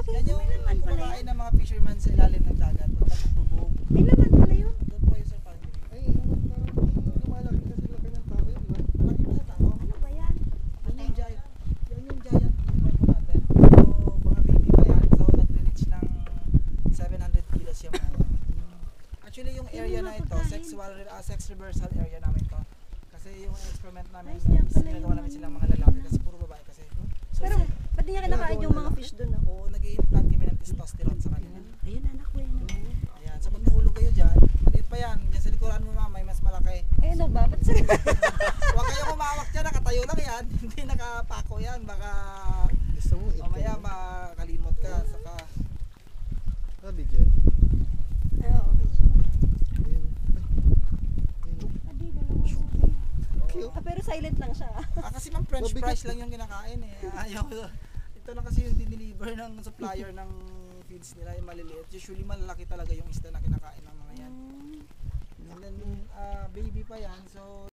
malaki. Yan yung May laman pala kumakain yun. ng mga fisherman sa ilalim ng dagat. Pagkakatubog. May laman pala yun. Doon po yung sa family. Ay, lumalaki kasi laki ng tao yun, di ba? Malaki pa sa tao. Ano ba yan? Yan yung giant. Yan yung giant movement po natin. So, mga baby pa yan. So, nag-reach ng 700 kilos yung mga yan. Actually, yung area na ito, sex reversal area namin to. Kasi yung experiment namin, ginagawa namin silang mga lalaki kasi puro babae kasi. So, Pero, ba't niya kinakain yung mga fish doon? Oo, nag-i-implant kami ng testosterone sa kanila. Ayun, anak ko yan. Ayan, so pag nahulog kayo dyan, maliit pa yan. Diyan sa likuran mo mamay, mas malaki. Ayun o ba? Ba't sila? Huwag kayong kumawak dyan, nakatayo lang yan. Hindi nakapako yan, baka Gusto mo, mamaya makalimot ka. Saka, Ah, Bidyan. Oo, Ayun. Cute. pero silent lang siya. kasi mang french Mabigat. fries lang yung kinakain eh. Ayaw. Ito na kasi yung dineliver ng supplier ng feeds nila, yung maliliit. Usually malalaki talaga yung isda na kinakain ng mga yan. And then, baby pa yan, so